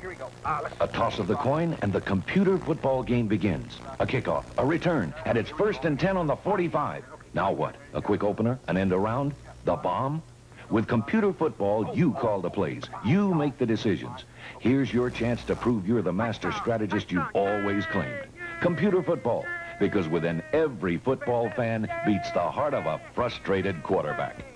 A toss of the coin, and the computer football game begins. A kickoff, a return, and it's 1st and 10 on the 45. Now what? A quick opener, an end around, the bomb? With computer football, you call the plays. You make the decisions. Here's your chance to prove you're the master strategist you've always claimed. Computer football, because within every football fan beats the heart of a frustrated quarterback.